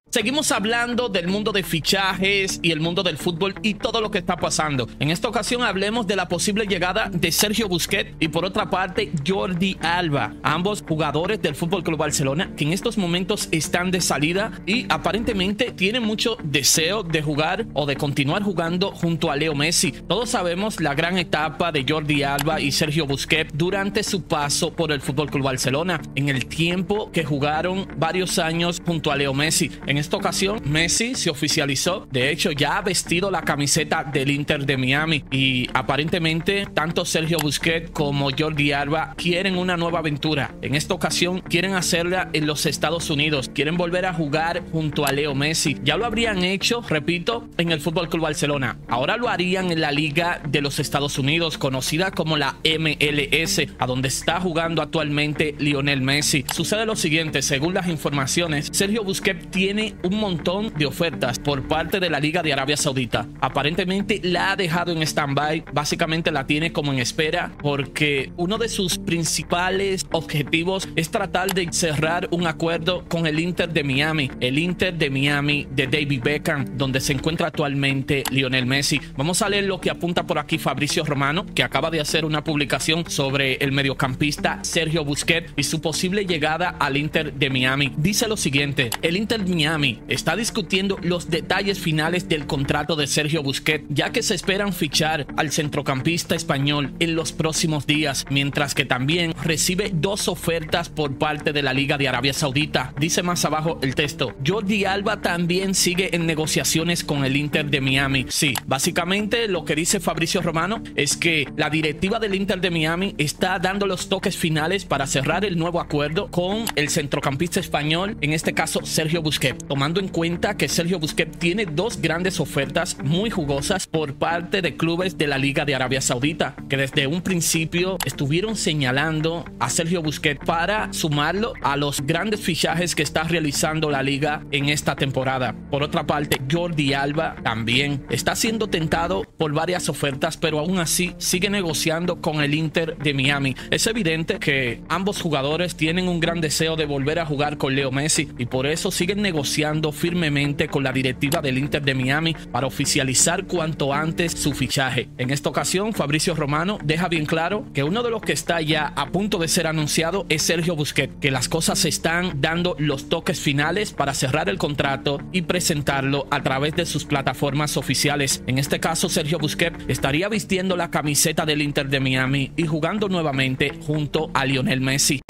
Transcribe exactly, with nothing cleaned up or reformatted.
Seguimos hablando del mundo de fichajes y el mundo del fútbol y todo lo que está pasando. En esta ocasión hablemos de la posible llegada de Sergio Busquets y por otra parte Jordi Alba, ambos jugadores del Fútbol Club Barcelona que en estos momentos están de salida y aparentemente tienen mucho deseo de jugar o de continuar jugando junto a Leo Messi. Todos sabemos la gran etapa de Jordi Alba y Sergio Busquets durante su paso por el Fútbol Club Barcelona, en el tiempo que jugaron varios años junto a Leo Messi. En En esta ocasión, Messi se oficializó. De hecho, ya ha vestido la camiseta del Inter de Miami. Y aparentemente, tanto Sergio Busquets como Jordi Alba quieren una nueva aventura. En esta ocasión, quieren hacerla en los Estados Unidos. Quieren volver a jugar junto a Leo Messi. Ya lo habrían hecho, repito, en el Fútbol Club Barcelona. Ahora lo harían en la Liga de los Estados Unidos, conocida como la M L S, a donde está jugando actualmente Lionel Messi. Sucede lo siguiente, según las informaciones, Sergio Busquets tiene un montón de ofertas por parte de la Liga de Arabia Saudita. Aparentemente la ha dejado en stand-by, básicamente la tiene como en espera porque uno de sus principales objetivos es tratar de cerrar un acuerdo con el Inter de Miami, el Inter de Miami de David Beckham, donde se encuentra actualmente Lionel Messi. Vamos a leer lo que apunta por aquí Fabrizio Romano, que acaba de hacer una publicación sobre el mediocampista Sergio Busquets y su posible llegada al Inter de Miami. Dice lo siguiente: el Inter de Miami está discutiendo los detalles finales del contrato de Sergio Busquets, ya que se esperan fichar al centrocampista español en los próximos días, mientras que también recibe dos ofertas por parte de la Liga de Arabia Saudita. Dice más abajo el texto: Jordi Alba también sigue en negociaciones con el Inter de Miami. Sí, básicamente lo que dice Fabrizio Romano es que la directiva del Inter de Miami está dando los toques finales para cerrar el nuevo acuerdo con el centrocampista español, en este caso Sergio Busquets, tomando en cuenta que Sergio Busquets tiene dos grandes ofertas muy jugosas por parte de clubes de la Liga de Arabia Saudita, que desde un principio estuvieron señalando a Sergio Busquets para sumarlo a los grandes fichajes que está realizando la liga en esta temporada. Por otra parte, Jordi Alba también está siendo tentado por varias ofertas, pero aún así sigue negociando con el Inter de Miami. Es evidente que ambos jugadores tienen un gran deseo de volver a jugar con Leo Messi y por eso siguen negociando firmemente con la directiva del Inter de Miami para oficializar cuanto antes su fichaje. En esta ocasión, Fabrizio Romano deja bien claro que uno de los que está ya a punto de ser anunciado es Sergio Busquets, que las cosas se están dando los toques finales para cerrar el contrato y presentarlo a través de sus plataformas oficiales. En este caso, Sergio Busquets estaría vistiendo la camiseta del Inter de Miami y jugando nuevamente junto a Lionel Messi.